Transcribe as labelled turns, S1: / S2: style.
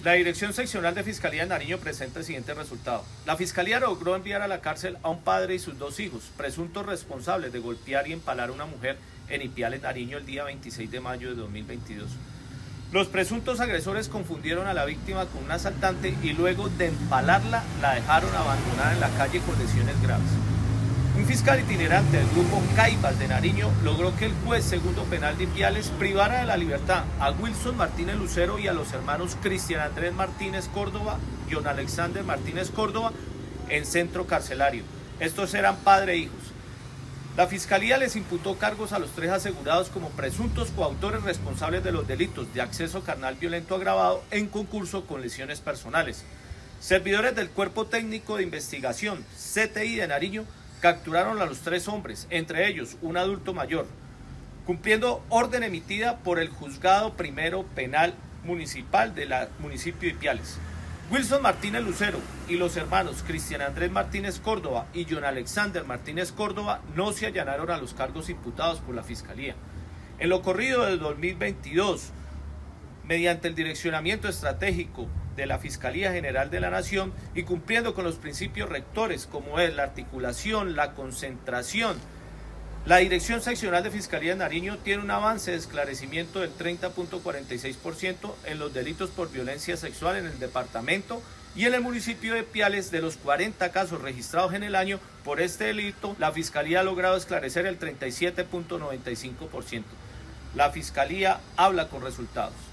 S1: La Dirección Seccional de Fiscalía de Nariño presenta el siguiente resultado. La Fiscalía logró enviar a la cárcel a un padre y sus dos hijos, presuntos responsables de golpear y empalar a una mujer en Ipiales, Nariño, el día 26 de mayo de 2022. Los presuntos agresores confundieron a la víctima con un asaltante y luego de empalarla la dejaron abandonada en la calle con lesiones graves. Un fiscal itinerante del grupo Caibas de Nariño logró que el juez segundo penal de Ipiales privara de la libertad a Wilson Martínez Lucero y a los hermanos Cristian Andrés Martínez Córdoba y John Alexander Martínez Córdoba en centro carcelario. Estos eran padre e hijos. La Fiscalía les imputó cargos a los tres asegurados como presuntos coautores responsables de los delitos de acceso carnal violento agravado en concurso con lesiones personales. Servidores del Cuerpo Técnico de Investigación, CTI de Nariño, capturaron a los tres hombres, entre ellos un adulto mayor, cumpliendo orden emitida por el Juzgado Primero Penal Municipal del municipio de Ipiales. Wilson Martínez Lucero y los hermanos Cristian Andrés Martínez Córdoba y John Alexander Martínez Córdoba no se allanaron a los cargos imputados por la Fiscalía. En lo corrido del 2022, mediante el direccionamiento estratégico de la Fiscalía General de la Nación y cumpliendo con los principios rectores como es la articulación, la concentración, la Dirección Seccional de Fiscalía de Nariño tiene un avance de esclarecimiento del 30.46% en los delitos por violencia sexual en el departamento y en el municipio de Ipiales. De los 40 casos registrados en el año por este delito, la Fiscalía ha logrado esclarecer el 37.95%. La Fiscalía habla con resultados.